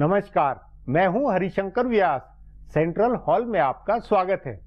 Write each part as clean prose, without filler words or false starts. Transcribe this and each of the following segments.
नमस्कार, मैं हूं हरिशंकर व्यास। सेंट्रल हॉल में आपका स्वागत है।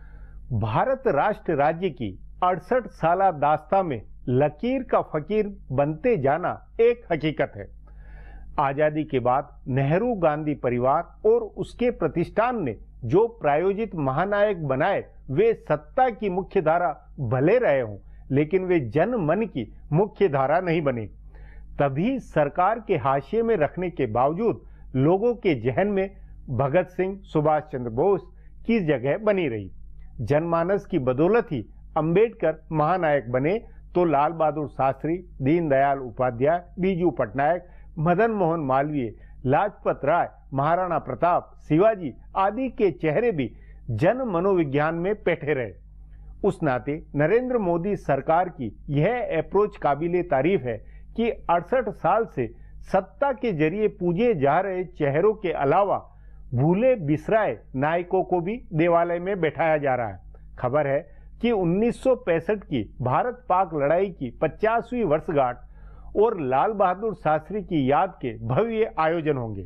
भारत राष्ट्र राज्य की 68 साला दास्तां में लकीर का फकीर बनते जाना एक हकीकत है। आजादी के बाद नेहरू गांधी परिवार और उसके प्रतिष्ठान ने जो प्रायोजित महानायक बनाए, वे सत्ता की मुख्य धारा भले रहे हों, लेकिन वे जन मन की मुख्य धारा नहीं बने। तभी सरकार के हाशिए में रखने के बावजूद लोगों के जहन में भगत सिंह, सुभाष चंद्र बोस की जगह बनी रही। जनमानस की बदौलत ही अंबेडकर महानायक बने, तो लाल बहादुर शास्त्री, दीनदयाल उपाध्याय, बीजू पटनायक, मदन मोहन मालवीय, लाजपत राय, महाराणा प्रताप, शिवाजी आदि के चेहरे भी जन मनोविज्ञान में बैठे रहे। उस नाते नरेंद्र मोदी सरकार की यह अप्रोच काबिले तारीफ है कि 68 साल से सत्ता के जरिए पूजे जा रहे चेहरों के अलावा भूले बिसराए नायकों को भी देवालय में बैठाया जा रहा है। खबर है कि 1965 की भारत पाक लड़ाई की 50वीं वर्षगांठ और लाल बहादुर शास्त्री की याद के भव्य आयोजन होंगे।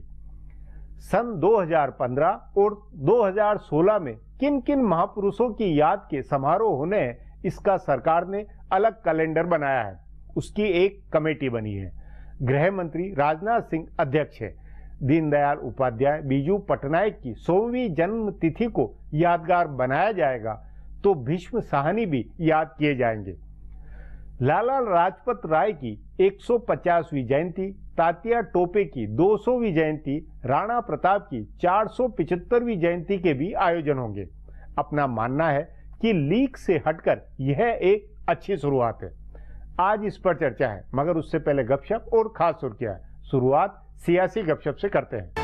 सन 2015 और 2016 में किन किन महापुरुषों की याद के समारोह होने हैं, इसका सरकार ने अलग कैलेंडर बनाया है। उसकी एक कमेटी बनी है। गृह मंत्री राजनाथ सिंह अध्यक्ष है। दीनदयाल उपाध्याय, बीजू पटनायक की 100वीं जन्म तिथि को यादगार बनाया जाएगा, तो भीष्म साहनी भी याद किए जाएंगे। लाला लाजपत राय की 150वीं जयंती, तात्या टोपे की 200वीं जयंती, राणा प्रताप की 475वीं जयंती के भी आयोजन होंगे। अपना मानना है कि लीक से हटकर यह एक अच्छी शुरुआत है। आज इस पर चर्चा है, मगर उससे पहले गपशप और खास सुर्खियां है। शुरुआत सियासी गपशप से करते हैं।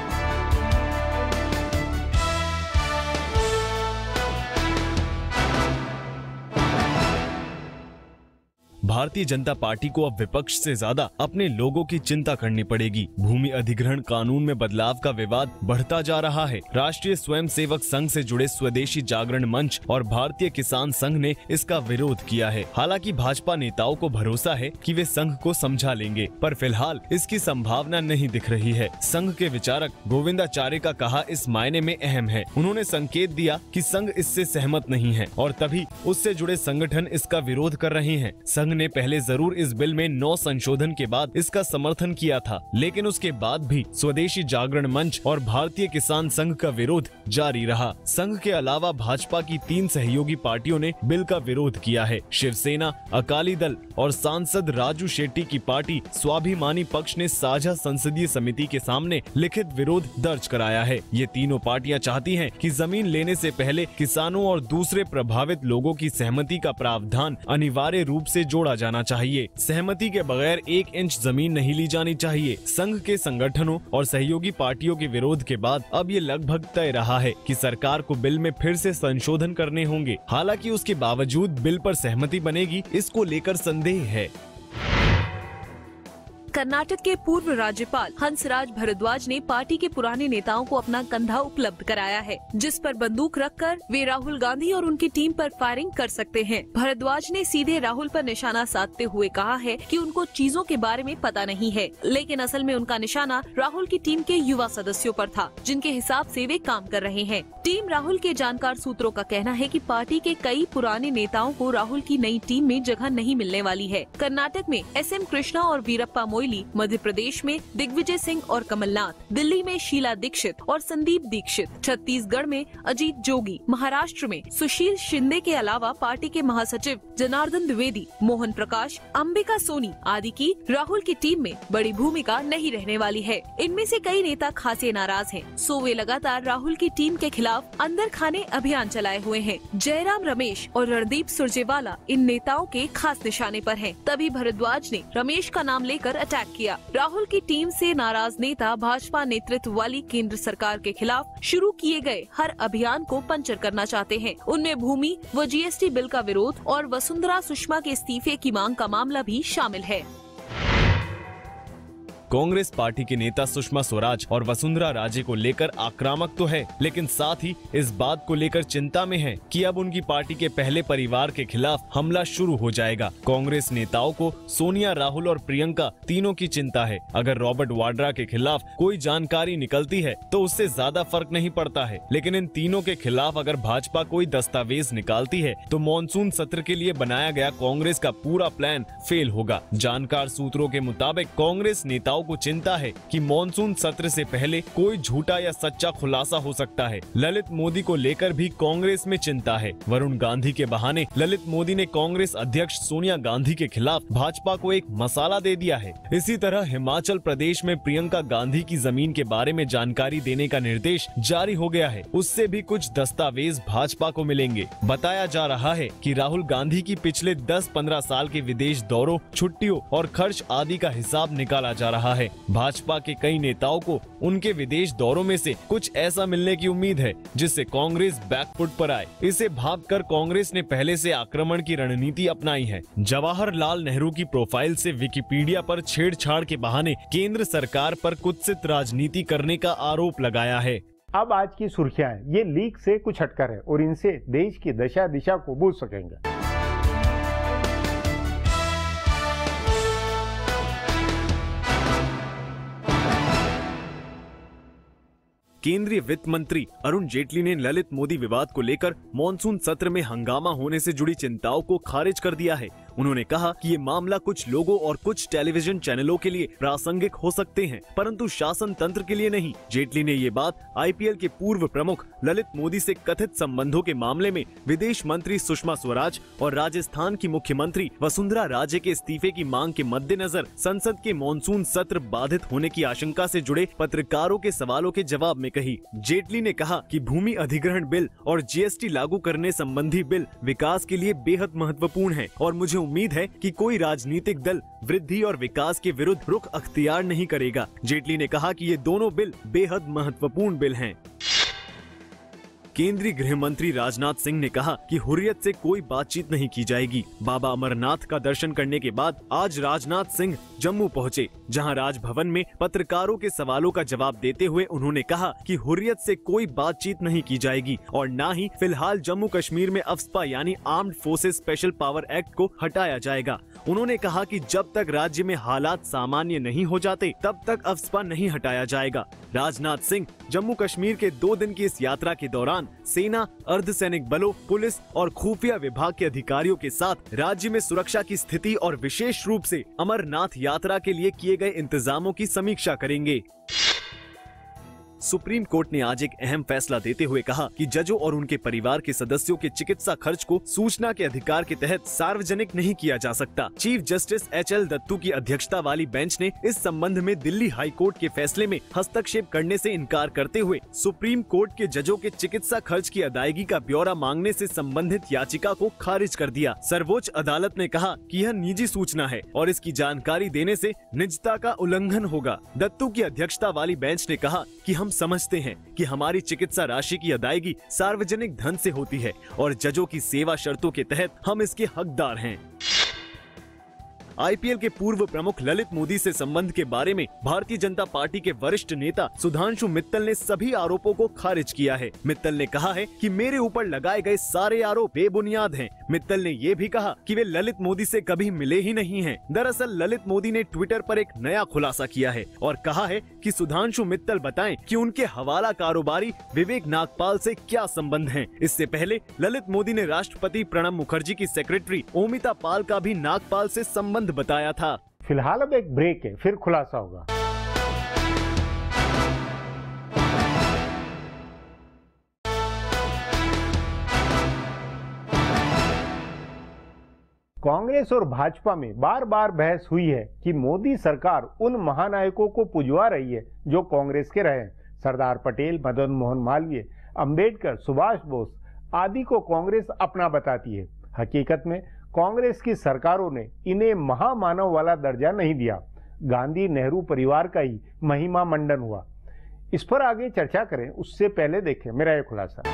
भारतीय जनता पार्टी को अब विपक्ष से ज्यादा अपने लोगों की चिंता करनी पड़ेगी। भूमि अधिग्रहण कानून में बदलाव का विवाद बढ़ता जा रहा है। राष्ट्रीय स्वयंसेवक संघ से जुड़े स्वदेशी जागरण मंच और भारतीय किसान संघ ने इसका विरोध किया है। हालांकि भाजपा नेताओं को भरोसा है कि वे संघ को समझा लेंगे, पर फिलहाल इसकी संभावना नहीं दिख रही है। संघ के विचारक गोविंदाचार्य का कहा इस मायने में अहम है। उन्होंने संकेत दिया कि संघ इससे सहमत नहीं है और तभी उससे जुड़े संगठन इसका विरोध कर रहे हैं। संघ ने पहले जरूर इस बिल में 9 संशोधन के बाद इसका समर्थन किया था, लेकिन उसके बाद भी स्वदेशी जागरण मंच और भारतीय किसान संघ का विरोध जारी रहा। संघ के अलावा भाजपा की 3 सहयोगी पार्टियों ने बिल का विरोध किया है। शिवसेना, अकाली दल और सांसद राजू शेट्टी की पार्टी स्वाभिमानी पक्ष ने साझा संसदीय समिति के सामने लिखित विरोध दर्ज कराया है। ये तीनों पार्टियां चाहती हैं कि जमीन लेने से पहले किसानों और दूसरे प्रभावित लोगों की सहमति का प्रावधान अनिवार्य रूप से जोड़ा जाना चाहिए। सहमति के बगैर 1 इंच जमीन नहीं ली जानी चाहिए। संघ के संगठनों और सहयोगी पार्टियों के विरोध के बाद अब ये लगभग तय रहा है कि सरकार को बिल में फिर से संशोधन करने होंगे। हालांकि उसके बावजूद बिल पर सहमति बनेगी, इसको लेकर संदेह है। कर्नाटक के पूर्व राज्यपाल हंसराज भारद्वाज ने पार्टी के पुराने नेताओं को अपना कंधा उपलब्ध कराया है, जिस पर बंदूक रखकर वे राहुल गांधी और उनकी टीम पर फायरिंग कर सकते हैं। भारद्वाज ने सीधे राहुल पर निशाना साधते हुए कहा है कि उनको चीजों के बारे में पता नहीं है, लेकिन असल में उनका निशाना राहुल की टीम के युवा सदस्यों पर था, जिनके हिसाब से वे काम कर रहे हैं। टीम राहुल के जानकार सूत्रों का कहना है कि पार्टी के कई पुराने नेताओं को राहुल की नई टीम में जगह नहीं मिलने वाली है। कर्नाटक में SM कृष्णा और वीरप्पा मोइली, मध्य प्रदेश में दिग्विजय सिंह और कमलनाथ, दिल्ली में शीला दीक्षित और संदीप दीक्षित, छत्तीसगढ़ में अजीत जोगी, महाराष्ट्र में सुशील शिंदे के अलावा पार्टी के महासचिव जनार्दन द्विवेदी, मोहन प्रकाश, अंबिका सोनी आदि की राहुल की टीम में बड़ी भूमिका नहीं रहने वाली है। इनमें से कई नेता खासे नाराज हैं, सो वे लगातार राहुल की टीम के खिलाफ अंदर खाने अभियान चलाए हुए हैं। जयराम रमेश और रणदीप सुरजेवाला इन नेताओं के खास निशाने पर हैं। तभी भारद्वाज ने रमेश का नाम लेकर अटैक किया। राहुल की टीम से नाराज नेता भाजपा नेतृत्व वाली केंद्र सरकार के खिलाफ शुरू किए गए हर अभियान को पंचर करना चाहते हैं। उनमें भूमि व GST बिल का विरोध और वसुंधरा सुषमा के इस्तीफे की मांग का मामला भी शामिल है। कांग्रेस पार्टी के नेता सुषमा स्वराज और वसुंधरा राजे को लेकर आक्रामक तो है, लेकिन साथ ही इस बात को लेकर चिंता में है कि अब उनकी पार्टी के पहले परिवार के खिलाफ हमला शुरू हो जाएगा। कांग्रेस नेताओं को सोनिया, राहुल और प्रियंका तीनों की चिंता है। अगर रॉबर्ट वाड्रा के खिलाफ कोई जानकारी निकलती है तो उससे ज्यादा फर्क नहीं पड़ता है, लेकिन इन तीनों के खिलाफ अगर भाजपा कोई दस्तावेज निकालती है तो मॉनसून सत्र के लिए बनाया गया कांग्रेस का पूरा प्लान फेल होगा। जानकार सूत्रों के मुताबिक कांग्रेस नेताओं को चिंता है कि मॉनसून सत्र से पहले कोई झूठा या सच्चा खुलासा हो सकता है। ललित मोदी को लेकर भी कांग्रेस में चिंता है। वरुण गांधी के बहाने ललित मोदी ने कांग्रेस अध्यक्ष सोनिया गांधी के खिलाफ भाजपा को एक मसाला दे दिया है। इसी तरह हिमाचल प्रदेश में प्रियंका गांधी की जमीन के बारे में जानकारी देने का निर्देश जारी हो गया है। उससे भी कुछ दस्तावेज भाजपा को मिलेंगे। बताया जा रहा है कि राहुल गांधी की पिछले 10-15 साल के विदेश दौरों, छुट्टियों और खर्च आदि का हिसाब निकाला जा रहा है। भाजपा के कई नेताओं को उनके विदेश दौरों में से कुछ ऐसा मिलने की उम्मीद है जिससे कांग्रेस बैकफुट पर आए। इसे भांपकर कांग्रेस ने पहले से आक्रमण की रणनीति अपनाई है। जवाहरलाल नेहरू की प्रोफाइल से विकिपीडिया पर छेड़छाड़ के बहाने केंद्र सरकार पर कुत्सित राजनीति करने का आरोप लगाया है। अब आज की सुर्खियां हैं, ये लीक से कुछ हटकर है और इनसे देश की दशा दिशा को बूझ सकेंगे। केंद्रीय वित्त मंत्री अरुण जेटली ने ललित मोदी विवाद को लेकर मॉनसून सत्र में हंगामा होने से जुड़ी चिंताओं को खारिज कर दिया है। उन्होंने कहा कि ये मामला कुछ लोगों और कुछ टेलीविजन चैनलों के लिए प्रासंगिक हो सकते हैं, परंतु शासन तंत्र के लिए नहीं। जेटली ने ये बात आईपीएल के पूर्व प्रमुख ललित मोदी से कथित संबंधों के मामले में विदेश मंत्री सुषमा स्वराज और राजस्थान की मुख्यमंत्री वसुंधरा राजे के इस्तीफे की मांग के मद्देनजर संसद के मॉनसून सत्र बाधित होने की आशंका से जुड़े पत्रकारों के सवालों के जवाब में कही। जेटली ने कहा कि भूमि अधिग्रहण बिल और जीएसटी लागू करने संबंधी बिल विकास के लिए बेहद महत्वपूर्ण है और मुझे उम्मीद है कि कोई राजनीतिक दल वृद्धि और विकास के विरुद्ध रुख अख्तियार नहीं करेगा। जेटली ने कहा कि ये दोनों बिल बेहद महत्वपूर्ण बिल हैं। केंद्रीय गृह मंत्री राजनाथ सिंह ने कहा कि हुर्रियत से कोई बातचीत नहीं की जाएगी। बाबा अमरनाथ का दर्शन करने के बाद आज राजनाथ सिंह जम्मू पहुंचे, जहां राजभवन में पत्रकारों के सवालों का जवाब देते हुए उन्होंने कहा कि हुर्रियत से कोई बातचीत नहीं की जाएगी और न ही फिलहाल जम्मू कश्मीर में अफ्स्पा यानी armed forces special power act को हटाया जाएगा। उन्होंने कहा कि जब तक राज्य में हालात सामान्य नहीं हो जाते तब तक अफ्स्पा नहीं हटाया जाएगा। राजनाथ सिंह जम्मू कश्मीर के 2 दिन की इस यात्रा के दौरान सेना, अर्धसैनिक बलों, पुलिस और खुफिया विभाग के अधिकारियों के साथ राज्य में सुरक्षा की स्थिति और विशेष रूप से अमरनाथ यात्रा के लिए किए गए इंतजामों की समीक्षा करेंगे। सुप्रीम कोर्ट ने आज एक अहम फैसला देते हुए कहा कि जजों और उनके परिवार के सदस्यों के चिकित्सा खर्च को सूचना के अधिकार के तहत सार्वजनिक नहीं किया जा सकता। चीफ जस्टिस एचएल दत्तू की अध्यक्षता वाली बेंच ने इस संबंध में दिल्ली हाई कोर्ट के फैसले में हस्तक्षेप करने से इनकार करते हुए सुप्रीम कोर्ट के जजों के चिकित्सा खर्च की अदायगी का ब्यौरा मांगने से संबंधित याचिका को खारिज कर दिया। सर्वोच्च अदालत ने कहा कि यह निजी सूचना है और इसकी जानकारी देने से निजता का उल्लंघन होगा। दत्तू की अध्यक्षता वाली बेंच ने कहा कि हम समझते हैं कि हमारी चिकित्सा राशि की अदायगी सार्वजनिक धन से होती है और जजों की सेवा शर्तों के तहत हम इसके हकदार हैं। आईपीएल के पूर्व प्रमुख ललित मोदी से संबंध के बारे में भारतीय जनता पार्टी के वरिष्ठ नेता सुधांशु मित्तल ने सभी आरोपों को खारिज किया है। मित्तल ने कहा है कि मेरे ऊपर लगाए गए सारे आरोप बेबुनियाद हैं। मित्तल ने ये भी कहा कि वे ललित मोदी से कभी मिले ही नहीं हैं। दरअसल ललित मोदी ने ट्विटर पर एक नया खुलासा किया है और कहा है कि सुधांशु मित्तल बताएं कि उनके हवाला कारोबारी विवेक नागपाल से क्या संबंध हैं। इससे पहले ललित मोदी ने राष्ट्रपति प्रणब मुखर्जी की सेक्रेटरी ओमिता पाल का भी नागपाल से संबंध बताया था। फिलहाल अब एक ब्रेक है, फिर खुलासा होगा। कांग्रेस और भाजपा में बार बार बहस हुई है कि मोदी सरकार उन महानायकों को पुजवा रही है जो कांग्रेस के रहे। सरदार पटेल, मदन मोहन मालवीय, अंबेडकर, सुभाष बोस आदि को कांग्रेस अपना बताती है। हकीकत में कांग्रेस की सरकारों ने इन्हें महामानव वाला दर्जा नहीं दिया। गांधी नेहरू परिवार का ही महिमा मंडन हुआ। इस पर आगे चर्चा करें उससे पहले देखें मेरा यह खुलासा।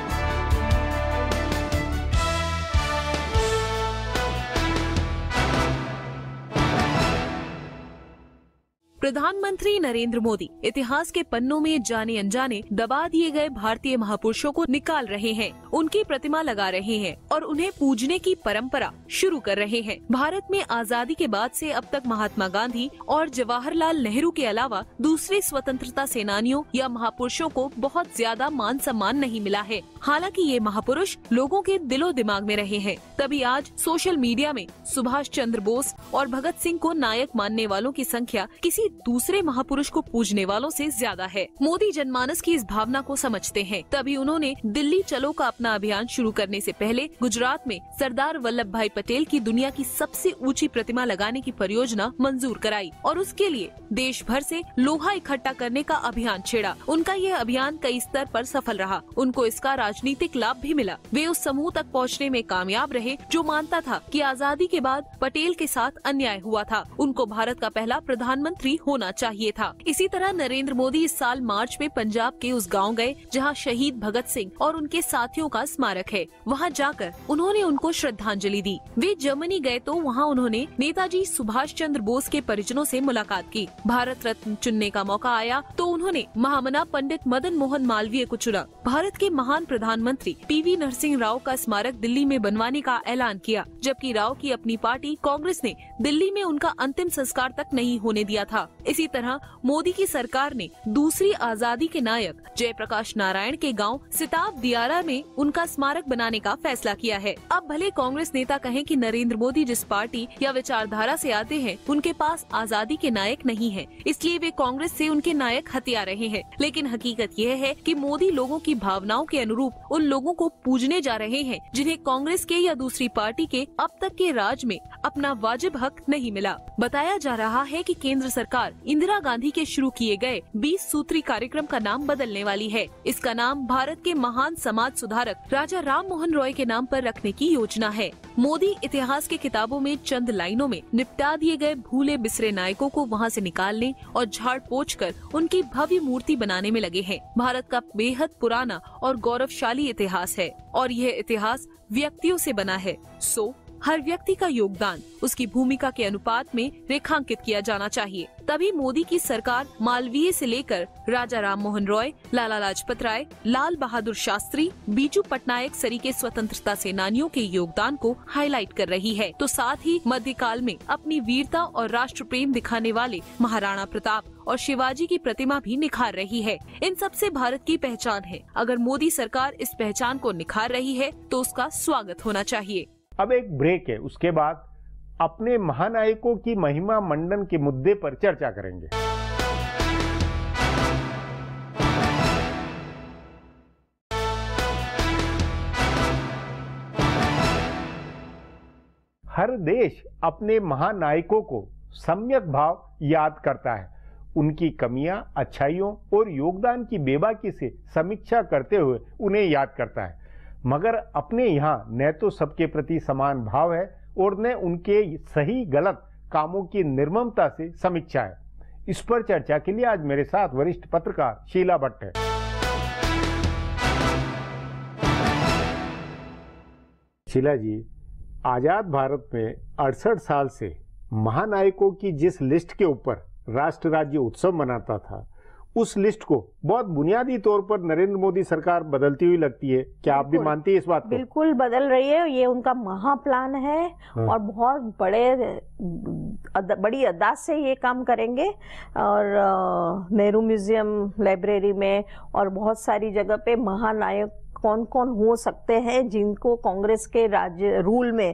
प्रधानमंत्री नरेंद्र मोदी इतिहास के पन्नों में जाने अनजाने दबा दिए गए भारतीय महापुरुषों को निकाल रहे हैं, उनकी प्रतिमा लगा रहे हैं और उन्हें पूजने की परंपरा शुरू कर रहे हैं। भारत में आजादी के बाद से अब तक महात्मा गांधी और जवाहरलाल नेहरू के अलावा दूसरे स्वतंत्रता सेनानियों या महापुरुषों को बहुत ज्यादा मान सम्मान नहीं मिला है। हालांकि ये महापुरुष लोगों के दिलो दिमाग में रहे हैं, तभी आज सोशल मीडिया में सुभाष चंद्र बोस और भगत सिंह को नायक मानने वालों की संख्या किसी दूसरे महापुरुष को पूजने वालों से ज्यादा है। मोदी जनमानस की इस भावना को समझते हैं, तभी उन्होंने दिल्ली चलो का अपना अभियान शुरू करने से पहले गुजरात में सरदार वल्लभ भाई पटेल की दुनिया की सबसे ऊंची प्रतिमा लगाने की परियोजना मंजूर कराई और उसके लिए देश भर से लोहा इकट्ठा करने का अभियान छेड़ा। उनका यह अभियान कई स्तर पर सफल रहा, उनको इसका राजनीतिक लाभ भी मिला। वे उस समूह तक पहुँचने में कामयाब रहे जो मानता था कि आजादी के बाद पटेल के साथ अन्याय हुआ था, उनको भारत का पहला प्रधानमंत्री होना चाहिए था। इसी तरह नरेंद्र मोदी इस साल मार्च में पंजाब के उस गांव गए जहां शहीद भगत सिंह और उनके साथियों का स्मारक है। वहां जाकर उन्होंने उनको श्रद्धांजलि दी। वे जर्मनी गए तो वहां उन्होंने नेताजी सुभाष चंद्र बोस के परिजनों से मुलाकात की। भारत रत्न चुनने का मौका आया तो उन्होंने महामना पंडित मदन मोहन मालवीय को चुना। भारत के महान प्रधानमंत्री पीवी नरसिंह राव का स्मारक दिल्ली में बनवाने का ऐलान किया, जबकि राव की अपनी पार्टी कांग्रेस ने दिल्ली में उनका अंतिम संस्कार तक नहीं होने दिया था। इसी तरह मोदी की सरकार ने दूसरी आजादी के नायक जयप्रकाश नारायण के गांव सिताब दियारा में उनका स्मारक बनाने का फैसला किया है। अब भले कांग्रेस नेता कहें कि नरेंद्र मोदी जिस पार्टी या विचारधारा से आते हैं उनके पास आजादी के नायक नहीं है, इसलिए वे कांग्रेस से उनके नायक हथिया रहे हैं, लेकिन हकीकत यह है कि मोदी लोगों की भावनाओं के अनुरूप उन लोगों को पूजने जा रहे हैं जिन्हें कांग्रेस के या दूसरी पार्टी के अब तक के राज में अपना वाजिब हक नहीं मिला। बताया जा रहा है कि केंद्र सरकार इंदिरा गांधी के शुरू किए गए 20 सूत्री कार्यक्रम का नाम बदलने वाली है। इसका नाम भारत के महान समाज सुधारक राजा राम मोहन रॉय के नाम पर रखने की योजना है। मोदी इतिहास के किताबों में चंद लाइनों में निपटा दिए गए भूले बिसरे नायकों को वहां से निकालने और झाड़ पोंछ कर उनकी भव्य मूर्ति बनाने में लगे हैं। भारत का बेहद पुराना और गौरवशाली इतिहास है और यह इतिहास व्यक्तियों से बना है, सो हर व्यक्ति का योगदान उसकी भूमिका के अनुपात में रेखांकित किया जाना चाहिए। तभी मोदी की सरकार मालवीय से लेकर राजा राम मोहन रॉय, लाला लाजपत राय, लाल बहादुर शास्त्री, बीजू पटनायक सरीके स्वतंत्रता सेनानियों के योगदान को हाईलाइट कर रही है, तो साथ ही मध्यकाल में अपनी वीरता और राष्ट्र प्रेम दिखाने वाले महाराणा प्रताप और शिवाजी की प्रतिमा भी निखार रही है। इन सब से भारत की पहचान है। अगर मोदी सरकार इस पहचान को निखार रही है तो उसका स्वागत होना चाहिए। अब एक ब्रेक है, उसके बाद अपने महानायकों की महिमा मंडन के मुद्दे पर चर्चा करेंगे। हर देश अपने महानायकों को सम्यक भाव याद करता है, उनकी कमियां, अच्छाइयों और योगदान की बेबाकी से समीक्षा करते हुए उन्हें याद करता है। मगर अपने यहाँ न तो सबके प्रति समान भाव है और न उनके सही गलत कामों की निर्ममता से समीक्षा है। इस पर चर्चा के लिए आज मेरे साथ वरिष्ठ पत्रकार शीला भट्ट है। शीला जी, आजाद भारत में 68 साल से महानायकों की जिस लिस्ट के ऊपर राष्ट्र राज्य उत्सव मनाता था, उस लिस्ट को बहुत बुनियादी तौर पर नरेंद्र मोदी सरकार बदलती हुई लगती है। क्या आप भी मानती है इस बात को? बिल्कुल बदल रही है। ये उनका महाप्लान है और बहुत बड़ी अदा से ये काम करेंगे और नेहरू म्यूजियम, लाइब्रेरी में और बहुत सारी जगह पे महानायक कौन कौन हो सकते हैं जिनको कांग्रेस के राज्य रूल में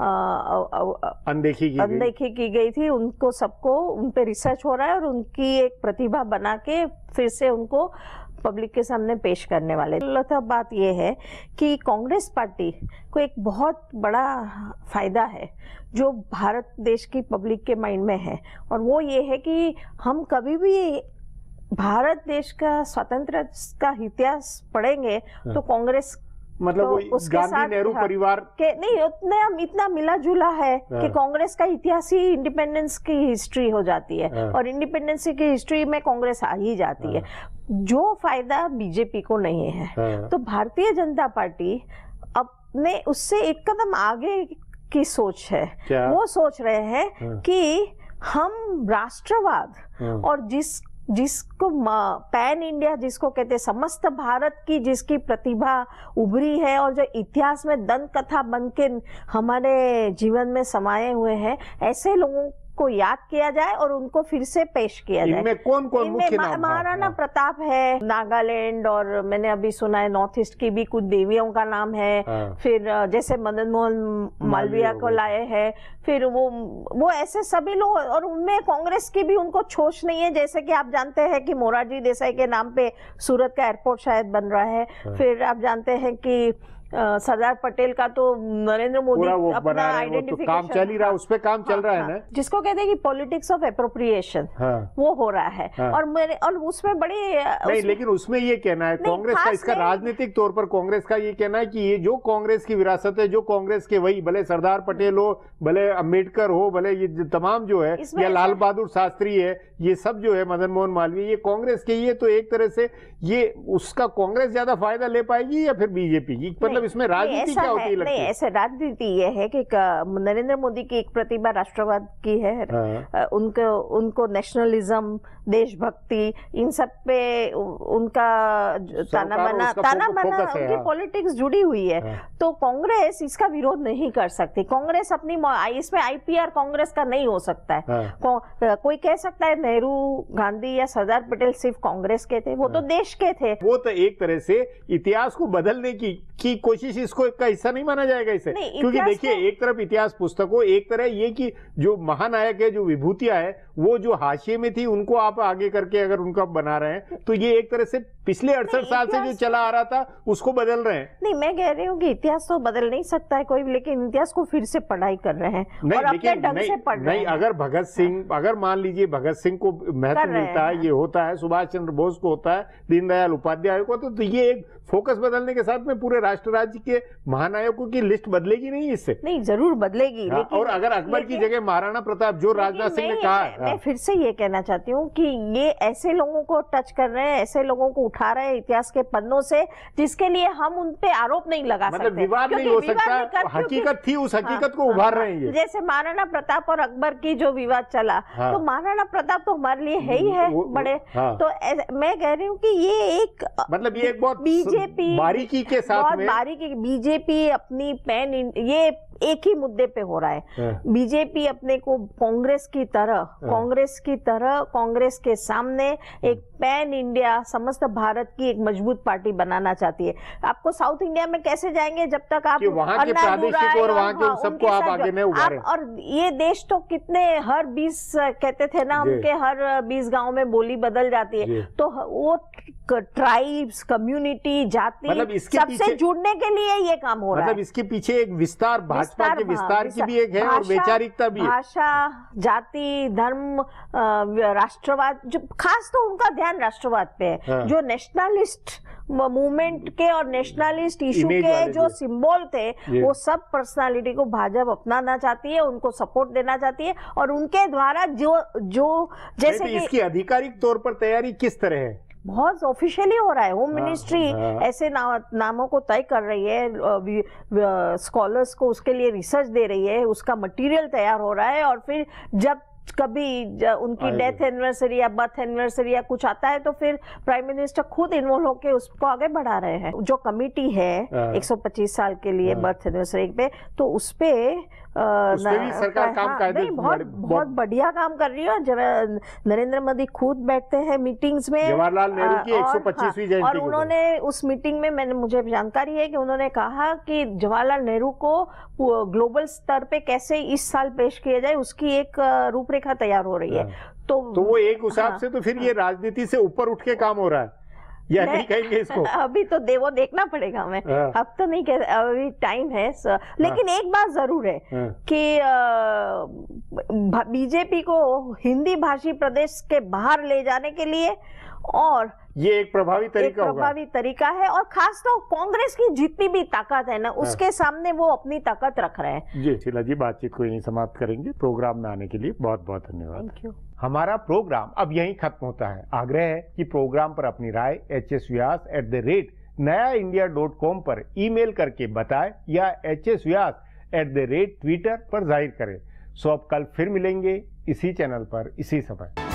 अनदेखी की गई थी, उनको सबको उन पे रिसर्च हो रहा है और उनकी एक प्रतिभा बना के फिर से उनको पब्लिक के सामने पेश करने वाले। बात यह है कि कांग्रेस पार्टी को एक बहुत बड़ा फायदा है जो भारत देश की पब्लिक के माइंड में है, और वो ये है कि हम कभी भी भारत देश का स्वतंत्र का इतिहास पढ़ेंगे तो कांग्रेस मतलब तो गांधी नेहरू परिवार के नहीं इतना मिला जुला है कि कांग्रेस का इतिहास ही इंडिपेंडेंस की हिस्ट्री हो जाती है और इंडिपेंडेंस की हिस्ट्री में कांग्रेस आ ही जाती है, जो फायदा बीजेपी को नहीं है। तो भारतीय जनता पार्टी अपने उससे एक कदम आगे की सोच है। वो सोच रहे हैं कि हम राष्ट्रवाद और जिसको पैन इंडिया जिसको कहते हैं, समस्त भारत की जिसकी प्रतिभा उभरी है और जो इतिहास में दंत कथा बन के हमारे जीवन में समाये हुए हैं, ऐसे लोगों को याद किया जाए और उनको फिर से पेश किया जाए। इनमें कौन कौन मुख्य नाम? महाराणा प्रताप है नागालैंड, और मैंने अभी सुना है नॉर्थ ईस्ट की भी कुछ देवियों का नाम है। फिर जैसे मदन मोहन मालवीय को लाए हैं, फिर वो ऐसे सभी लोग, और उनमें कांग्रेस की भी उनको छोच नहीं है। जैसे कि आप जानते हैं कि मोरारजी देसाई के नाम पे सूरत का एयरपोर्ट शायद बन रहा है। फिर आप जानते हैं कि सरदार पटेल का तो नरेंद्र मोदी अपना आइडेंटिफिकेशन काम चल ही रहा है, उस पे काम चल रहा है ना, जिसको कहते हैं कि पॉलिटिक्स ऑफ एप्रोप्रिएशन, वो हो रहा है। और उसमें बड़ी नहीं, लेकिन उसमें ये कहना है कांग्रेस का, इसका राजनीतिक तौर पर कांग्रेस का ये कहना है कि ये जो कांग्रेस की विरासत है, जो कांग्रेस के वही, भले सरदार पटेल हो, भले अम्बेडकर हो, भले ये तमाम जो है, या लाल बहादुर शास्त्री है, ये सब जो है, मदन मोहन मालवीय, ये कांग्रेस के, ये तो एक तरह से ये उसका कांग्रेस ज्यादा फायदा ले पाएगी या फिर बीजेपी की? मतलब इसमें राजनीति क्या होती है? नहीं, ऐसे राजनीति ये है कि नरेंद्र मोदी की एक प्रतिभा राष्ट्रवाद की है। उनको नेशनलिज्म, देशभक्ति, इन सब पे उनका ताना बना उनकी पॉलिटिक्स जुड़ी हुई है। तो कांग्रेस इसका विरोध नहीं कर सकती। कांग्रेस अपनी इसमें आईपीआर कांग्रेस का नहीं हो सकता है। कोई कह सकता है नेहरू, गांधी या सरदार पटेल सिर्फ कांग्रेस के थे, वो तो देश के थे। वो तो एक तरह से इतिहास को बदलने की कोशिश इसको का हिस्सा नहीं माना जाएगा इसे, क्योंकि देखिए एक तरफ इतिहास पुस्तकों, एक तरह ये कि जो महानायक है, जो विभूतियां है, वो जो हाशिए में थी उनको आप आगे करके अगर उनका बना रहे हैं, तो ये एक तरह से पिछले 68 साल से जो चला आ रहा था उसको बदल रहे हैं। नहीं, मैं कह रही हूँ कि इतिहास तो बदल नहीं सकता है कोई, लेकिन इतिहास को फिर से पढ़ाई कर रहे हैं और अपने ढंग से पढ़ रहे हैं। अगर भगत सिंह, अगर मान लीजिए भगत सिंह को महत्व मिलता है, ये होता है, सुभाष चंद्र बोस को होता है, दीनदयाल उपाध्याय को, तो ये एक फोकस बदलने के साथ में पूरे राष्ट्र राज्य के महानायकों की लिस्ट बदलेगी नहीं इससे? नहीं, जरूर बदलेगी। लेकिन और अगर अकबर की जगह महाराणा प्रताप, जो राजनाथ सिंह ने कहा, मैं फिर से ये कहना चाहती हूँ कि ये ऐसे लोगों को टच कर रहे हैं, ऐसे लोगों को उठा रहे हैं इतिहास के पन्नों से, जिसके लिए हम उन पे आरोप नहीं लगा सकते। मतलब विवाद नहीं हो सकता, हकीकत थी, उस हकीकत को उभार रहे हैं। जैसे महाराणा प्रताप और अकबर की जो विवाद चला, तो महाराणा प्रताप तो हमारे लिए है ही है बड़े। तो मैं कह रही हूँ कि ये एक, मतलब ये एक बहुत बीजेपी बारीकी के साथ में, बारीकी, बीजेपी अपनी ये एक ही मुद्दे पे हो रहा है। बीजेपी अपने को कांग्रेस की तरह कांग्रेस के सामने एक पैन इंडिया, समस्त भारत की एक मजबूत पार्टी बनाना चाहती है। आपको साउथ इंडिया में कैसे जाएंगे जब तक आप वहां के प्रादेशिक और वहां के सबको आप आगे नहीं उभारे। और ये देश तो कितने, हर 20 कहते थे ना हम, के हर 20 गांव में बोली बदल जाती है। तो वो ट्राइब्स, कम्युनिटी, जाति, मतलब सबसे जुड़ने के लिए ये काम हो रहा है। मतलब इसके पीछे एक विस्तार, भाजपा के विस्तार की भी एक है और वैचारिकता भी है। भाषा, जाति, धर्म, राष्ट्रवाद, जो खास तो उनका ध्यान राष्ट्रवाद पे है। जो नेशनलिस्ट मूवमेंट के और नेशनलिस्ट इशू के जो सिंबल थे, वो सब पर्सनालिटी को भाजपा अपनाना चाहती है, उनको सपोर्ट देना चाहती है, और उनके द्वारा जो जैसे कि इसकी आधिकारिक तौर पर तैयारी किस तरह है? बहुत ऑफिशियली हो रहा है। होम मिनिस्ट्री ऐसे नामों को तय कर रही है, स्कॉलर्स को उसके लिए रिसर्च दे रही है, उसका मटेरियल तैयार हो रहा है, और फिर जब कभी उनकी डेथ एनिवर्सरी या बर्थ एनिवर्सरी या कुछ आता है, तो फिर प्राइम मिनिस्टर खुद इन्वॉल्व होकर उसको आगे बढ़ा रहे हैं। जो कमिटी है 125 साल के लिए बर्थ एनिवर्सरी पे, तो उसपे भी सरकार काम कायदे बहुत बढ़िया काम कर रही है। नरेंद्र मोदी खुद बैठते हैं मीटिंग्स में, जवाहरलाल नेहरू की 125वीं जयंती, और उन्होंने उस मीटिंग में मुझे जानकारी है कि उन्होंने कहा कि जवाहरलाल नेहरू को ग्लोबल स्तर पे कैसे इस साल पेश किया जाए, उसकी एक रूपरेखा तैयार हो रही है। तो वो एक हिसाब से तो फिर ये राजनीति से ऊपर उठ के काम हो रहा है, या नहीं कहेंगे इसको? अभी तो वो देखना पड़ेगा हमें, अब तो नहीं कह, अभी टाइम है। लेकिन एक बात जरूर है कि बीजेपी को हिंदी भाषी प्रदेश के बाहर ले जाने के लिए, और ये एक प्रभावी तरीका है, और खास तो कांग्रेस की जितनी भी ताकत है ना, उसके सामने वो अपनी ताकत रख रहे हैं। जी शीला जी, बातचीत को यहीं समाप्त करेंगे। प्रोग्राम में आने के लिए बहुत बहुत धन्यवाद। Thank you. हमारा प्रोग्राम अब यहीं खत्म होता है। आग्रह है कि प्रोग्राम पर अपनी राय hsvyas@nayaindia.com पर ईमेल करके बताएं, या hsvyas@twitter पर जाहिर करें। सो अब कल फिर मिलेंगे इसी चैनल पर इसी समय।